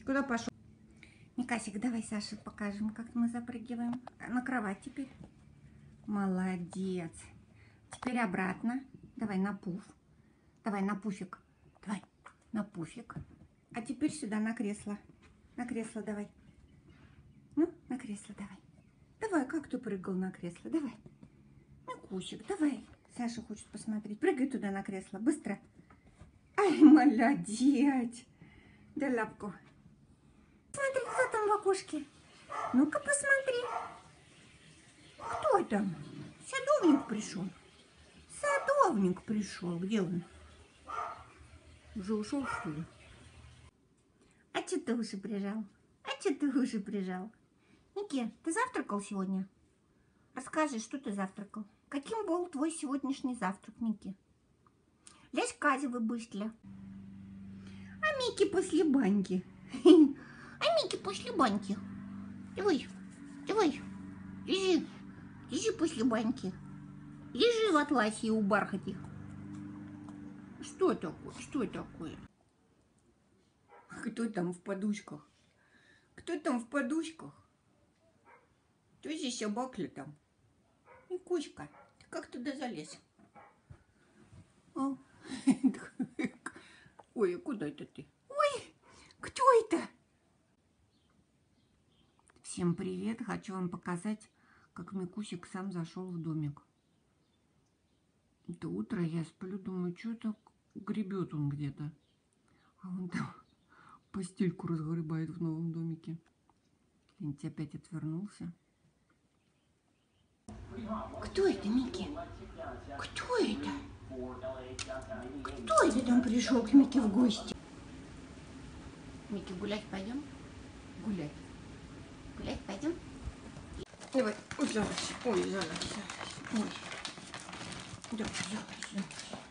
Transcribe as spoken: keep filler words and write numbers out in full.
Куда пошел? Никасик, давай Саше покажем, как мы запрыгиваем. На кровать теперь. Молодец. Теперь обратно. Давай на пуф. Давай на пуфик. Давай на пуфик. А теперь сюда на кресло. На кресло давай. Ну, на кресло давай. Давай, как ты прыгал на кресло? Давай. Никусик, давай. Саша хочет посмотреть. Прыгай туда на кресло. Быстро. Ай, молодец. Дай лапку. Смотри, кто там в окошке. Ну-ка, посмотри. Кто там? Садовник пришел. Садовник пришел. Где он? Уже ушел, что ли? А че ты уши прижал? А че ты уши прижал? Ники, ты завтракал сегодня? Расскажи, что ты завтракал? Каким был твой сегодняшний завтрак, Ники? Лезь к Казевой быстро. А Мики после баньки. А Мики после баньки. Давай, давай, лежи. Лежи после баньки. Лежи в атласе у бархати. Что такое? Что такое? Кто там в подушках? Кто там в подушках? Кто здесь собака там? Никуська, ты как туда залез? О. Ой, а куда это ты? Ой, кто это? Всем привет! Хочу вам показать, как Микусик сам зашел в домик. Это утро, я сплю, думаю, что так гребет он где-то. А он там постельку разгребает в новом домике. Лентя опять отвернулся. Кто это, Микки? Кто это? Кто это там пришел к Микки в гости? Микки, гулять пойдем? Гулять. Гулять пойдем? Давай, ой, залазь, ой, залазь, ой. Давай, залазь, залазь.